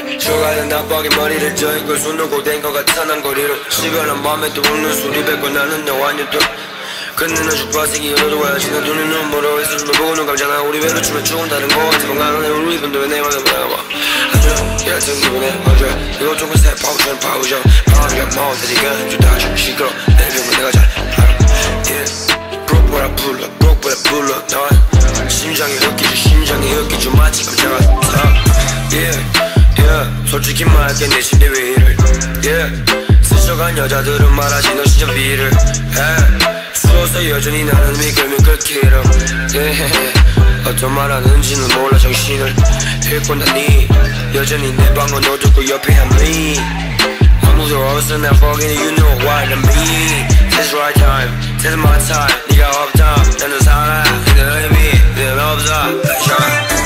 해 쇼가는 나빠게 머리를 저인걸 손 놓고 댄 것 같아 난 거리로 시간한 맘에 또 웃는 소리 뱉고 나는 너 완전 또 근데 나 주파생이 열어도 와야지 나 눈이 눈물어 있어 너 보고 눈 감잖아 우리 왜 놓치면 죽은다는 거 같아 건강한 우리 분도 왜 내 맘에 물어봐 아주 야정 기분에 맞아 이거 조금 새 파우전 파우전 마음이가 마우들이가 주다 좀 시끄러 내 병은 내가 잘 알아 브록보라 불러 브록보라 불러 넌 심장이 흑기주 심장이 흑기주 마치 감자가 솔직히 말할게 내 침대 위를 스쳐간 여자들은 말하지 너 진짜 비를 추워서 여전히 나는 미끌미끌 길어 어떤 말하는지는 몰라 정신을 잃고 나니 여전히 내 방은 너 듣고 옆에 한미 아무도 없어 난 forgetting you know what I mean This right time, this my time 네가 없다 나는 살아 내 의미는 없어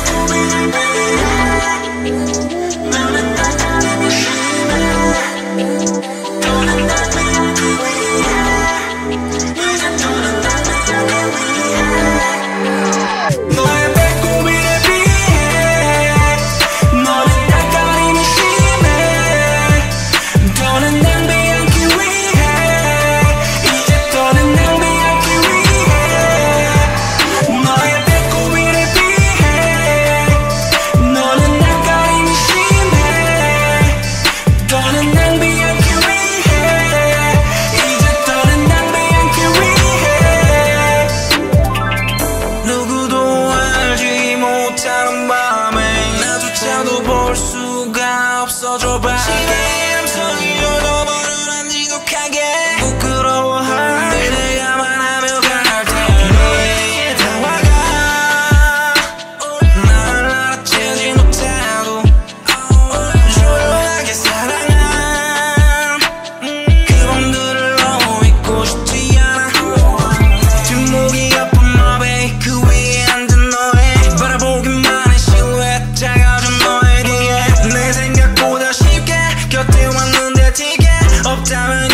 나조차도 볼 수가 없어져 봐 시계의 함성이 열어버려 난 지독하게 부끄러워하는 내가만 하며 강할 때 너에게 다가가 나를 알아채지 못하고 조용하게 사랑한 그 밤들을 너무 잊고 싶지 않아 뒷목이 아픈 맘에 그 위에 앉은 너의 바라보기만 해 실루엣 작아진 너의 뒤에 내 생각보다 쉽게 곁에 왔는데 티게 없다면